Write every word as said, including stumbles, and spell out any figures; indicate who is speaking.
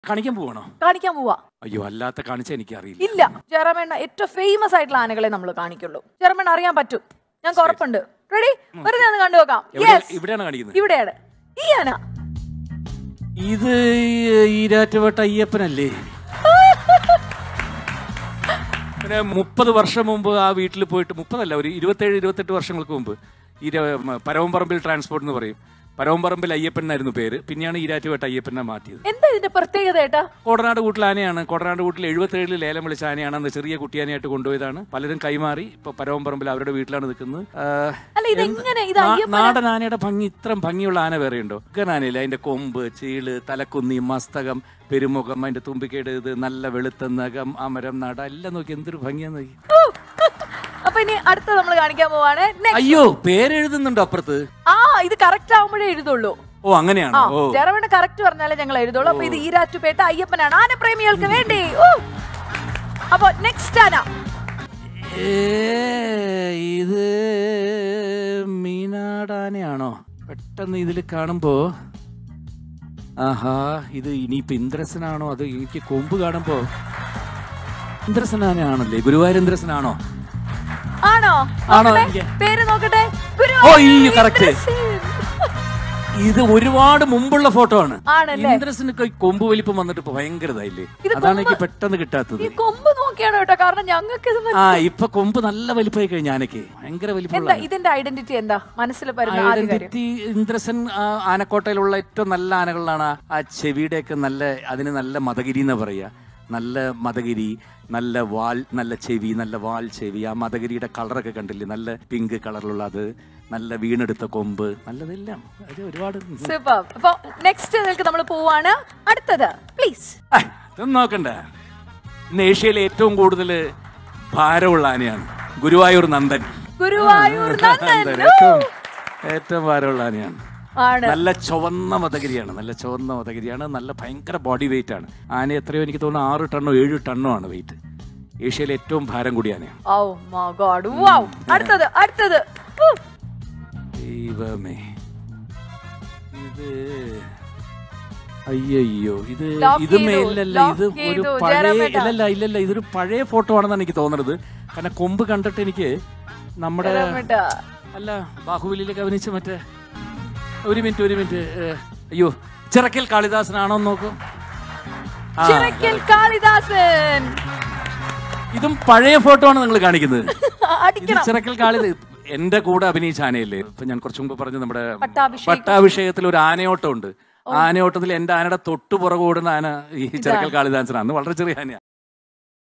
Speaker 1: കാണിക്കാൻ പോവാണോ?
Speaker 2: കാണിക്കാൻ പോവാ.
Speaker 1: അയ്യോ, അല്ലാത്ത കാണിച്ചാൽ എനിക്ക് അറിയില്ല.
Speaker 2: ഇല്ല, ജെറമേണ്ണ ഏറ്റവും ഫേമസ് ആയിട്ടുള്ള ആനകളെ നമ്മൾ കാണിക്കുള്ളൂ. ജെറമേണ്ണ അറിയാൻ പറ്റും, ഞാൻ ഉറപ്പുണ്ട്. റെഡി? വെറുതെ ഒന്ന് കണ്ടു നോക്കാം.
Speaker 1: ഇവിടെയാണ് കാണിക്കുന്നത്.
Speaker 2: ഇവിടെയാണ് ഈ ആന.
Speaker 1: ഇത് ഈരാറ്റുപേട്ട അയ്യപ്പനല്ലേ? പിന്നെ മുപ്പത് വർഷം മുമ്പ് ആ വീട്ടിൽ പോയിട്ട്, മുപ്പതല്ല ഒരു ഇരുപത്തേഴ് ഇരുപത്തെട്ട് വർഷങ്ങൾക്ക് മുമ്പ് ഈ പരവമ്പറമ്പിൽ ട്രാൻസ്പോർട്ട് എന്ന് പറയും, പരവമ്പറമ്പിൽ അയ്യപ്പൻ എന്നായിരുന്നു പേര്. പിന്നെയാണ് ഈരാറ്റുപേട്ട അയ്യപ്പനെ മാറ്റിയത്.
Speaker 2: എന്താ ഇതിന്റെ പ്രത്യേകത ഏട്ടാ?
Speaker 1: കോടനാട് കൂട്ടിൽ ആനയാണ്. കോടനാട് കൂട്ടിൽ എഴുപത്തേഴിൽ ലേലം വിളിച്ച ആനയാണ്. അന്ന് ചെറിയ കുട്ടിയാനയായിട്ട് കൊണ്ടുപോയതാണ്. പലരും കൈമാറി ഇപ്പൊ പരവമ്പറമ്പിൽ അവരുടെ വീട്ടിലാണ് നിൽക്കുന്നത്. നാടൻ ആനയുടെ ഭംഗി, ഇത്രയും ഭംഗിയുള്ള ആന വേറെയുണ്ടോ? ആനയില്ല, അതിന്റെ കൊമ്പ്, ചീള്, തലക്കുന്നി, മസ്തകം, പെരുമുഖം, അതിന്റെ തുമ്പിക്കേട്, ഇത് നല്ല വെളുത്ത നഖം, അമരം, നട എല്ലാം നോക്കി എന്തൊരു ഭംഗിയാന്ന് നോക്കി.
Speaker 2: അപ്പൊ ഇനി അടുത്ത നമ്മൾ കാണിക്കാൻ പോവാണ്.
Speaker 1: അയ്യോ, പേരെഴുതുന്നുണ്ടോ അപ്പുറത്ത്?
Speaker 2: ആ, ഇത് കറക്റ്റ് ആവുമ്പോഴേ എഴുതുള്ളൂ.
Speaker 1: ഓ, അങ്ങനെയാണോ?
Speaker 2: ജെറമേണ്ണ കറക്റ്റ് പറഞ്ഞാലേ ഞങ്ങൾ എഴുതുള്ളൂ. അപ്പൊ ഇത് ഈരാറ്റുപേട്ട അയ്യപ്പനാണ്, ആനപ്രേമികൾക്ക് വേണ്ടി. അപ്പൊ നെക്സ്റ്റ് ആന
Speaker 1: ഇത് മീനാടാനയാണോ? പെട്ടെന്ന് ഇതിൽ കാണുമ്പോ ആഹാ, ഇത് ഇനിയിപ്പോ ഇന്ദ്രസനാണോ? അത് എനിക്ക് കൊമ്പ് കാണുമ്പോ ഇന്ദ്രസനാനയാണല്ലേ? ഗുരുവായൂർ ഇന്ദ്രസനാണോ?
Speaker 2: ആണോ?
Speaker 1: ആണോ?
Speaker 2: പേര് നോക്കട്ടെ.
Speaker 1: ഓ, ഈ കറക്റ്റ്. ഇത് ഒരുപാട് മുമ്പുള്ള ഫോട്ടോ ആണ്. ഇന്ദ്രസിന് കൊമ്പ് വലിപ്പം വന്നിട്ട് ഭയങ്കര ഇതായില്ലേ? അതാണ് എനിക്ക് പെട്ടെന്ന് കിട്ടാത്തത്.
Speaker 2: കൊമ്പ് നോക്കിയാണ് കേട്ടോ, കാരണം ഞങ്ങൾക്ക്
Speaker 1: ആ ഇപ്പൊ കൊമ്പ് നല്ല വലിപ്പമായി കഴിഞ്ഞ ആനയ്ക്ക് ഭയങ്കര വലിപ്പം.
Speaker 2: ഇതിന്റെ ഐഡന്റിറ്റി എന്താ മനസ്സിൽ?
Speaker 1: ഐഡന്റിറ്റി ഇന്ദ്രസൻ ആനക്കോട്ടയിലുള്ള ഏറ്റവും നല്ല ആനകളിലാണ്. ആ ചെവിയുടെ ഒക്കെ നല്ല, അതിന് നല്ല മദഗിരി എന്ന് പറയാ. നല്ല മദഗിരി, നല്ല വാൽ, നല്ല ചെവി, നല്ല വാൽ ചെവി. ആ മദഗിരിയുടെ കളറൊക്കെ കണ്ടില്ലേ? നല്ല പിങ്ക് കളറിലുള്ള അത്, നല്ല വീണെടുത്ത കൊമ്പ്, നല്ലതെല്ലാം ഒരുപാട്.
Speaker 2: നെക്സ്റ്റ് നമ്മൾ പോവാണ്. അടുത്തത് പ്ലീസ്.
Speaker 1: ഇതൊന്നും നോക്കണ്ട. ഇന്ന് ഏഷ്യയിലെ ഏറ്റവും കൂടുതൽ ഭാരമുള്ള ആനയാണ് ഗുരുവായൂർ നന്ദൻ.
Speaker 2: ഗുരുവായൂർ നന്ദൻ
Speaker 1: ഏറ്റവും ഏറ്റവും ഭാരമുള്ള ആനയാണ്. നല്ല ചുവന്ന മദഗിരിയാണ്, നല്ല ചുവന്ന മദഗിരിയാണ്. നല്ല ഭയങ്കര ബോഡി വെയിറ്റ് ആണ്. ആന എത്രയോ എനിക്ക് തോന്നുന്നു ആറ് ടണ്ണോ ഏഴ് ടണ്ണോ ആണ് വെയിറ്റ്. ഏഷ്യയിലെ ഏറ്റവും ഭാരം കൂടിയ ആനയാണ്.
Speaker 2: അടുത്തത് അടുത്തത്
Speaker 1: ദൈവമേ, ഇത് അയ്യോ, ഇത് ഇത് മേലല്ല, ഇത് ഒരു പഴയ ഇല്ലല്ല ഇല്ലല്ല ഇതൊരു പഴയ ഫോട്ടോ ആണെന്നാണ് എനിക്ക് തോന്നുന്നത്. കാരണം കൊമ്പ് കണ്ടിട്ട് എനിക്ക് നമ്മുടെ അല്ല ബാഹുബലിയിലേക്ക് അഭിനയിച്ച മറ്റേ ഒരു മിനിറ്റ് ഒരു മിനിറ്റ് അയ്യോ, ചിറക്കൽ കാളിദാസനാണോ നോക്കും.
Speaker 2: കാളിദാസൻ.
Speaker 1: ഇതും പഴയ ഫോട്ടോ ആണ് നിങ്ങൾ കാണിക്കുന്നത്. ചിറക്കൽ കാളിദാസൻ എന്റെ കൂടെ അഭിനയിച്ച ആനയല്ലേ? ഇപ്പൊ ഞാൻ കുറച്ചു മുമ്പ് പറഞ്ഞു നമ്മുടെ പട്ടാഭിഷേകത്തിൽ ഒരു ആനയോട്ടം ഉണ്ട്. ആനയോട്ടത്തിൽ എന്റെ ആനയുടെ തൊട്ടു പുറകെ ഓടുന്ന ആന ഈ ചിറക്കൽ കാളിദാസനാണ്. വളരെ ചെറിയ ആനയാണ്.